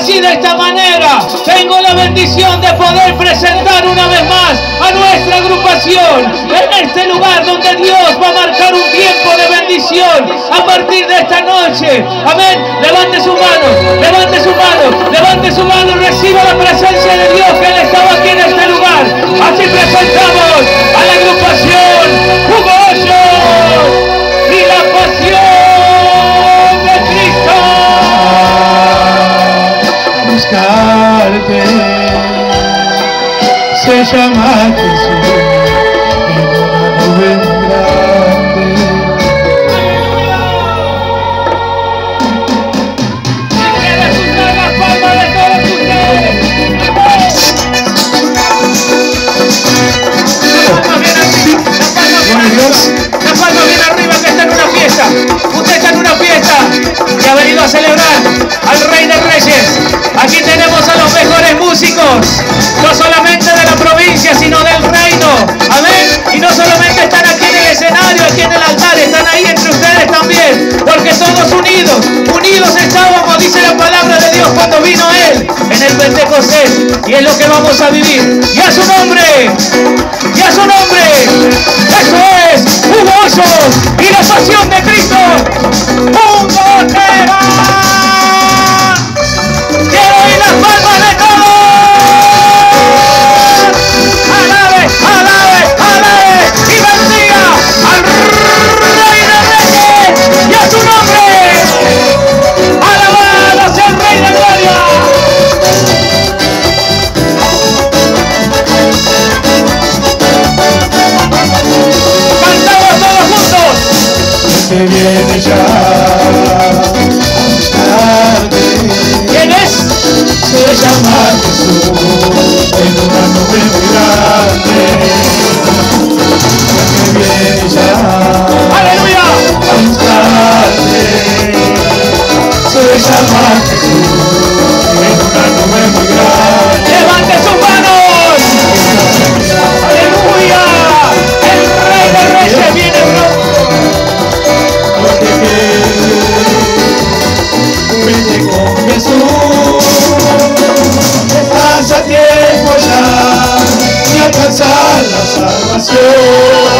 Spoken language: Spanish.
así de esta manera tengo la bendición de poder presentar una vez más a nuestra agrupación en este lugar donde Dios va a marcar un tiempo de bendición a partir de esta noche. Amén. Levante su mano, levante su mano, levante su mano, reciba la presencia de Dios que Él estaba aquí en este lugar. Así presentamos a la agrupación Hugo Hoyos y la pasión de Cristo. Buscarte se llama Jesús en una nube grande. Quiero escuchar las palmas de todos ustedes. Las palmas bien arriba, que está en una fiesta. Usted está en una fiesta y ha venido a celebrar al Rey de Reyes. Aquí tenemos a los mejores músicos, no solamente de la provincia, sino del reino. Amén. Y no solamente están aquí en el escenario, aquí en el altar, están ahí entre ustedes también. Porque todos unidos estábamos, dice la palabra de Dios, cuando vino Él en el Pentecostés. Y es lo que vamos a vivir. Y a su nombre, y a su nombre. Eso es Hugo Hoyos y la pasión de Cristo. ¡Hugo Tera! ¡Quiero oír las palmas de todos! ¡Alabe, alabe, alabe! ¡Y bendiga al Rey de Reyes y a su nombre! ¡Alabado sea el Rey de Gloria! ¡Cantamos todos juntos! Que viene ya a buscarte. ¿Quién es? Se llama Jesús en una nube muy grande. Que viene ya ¡Aleluya! a buscarte. Se llama Jesús en una nube muy grande. ¡Levante sus manos! ¡Aleluya! El Rey de Reyes viene pronto. Lo que quieres, vete con Jesús. Estás a tiempo ya de alcanzar la salvación.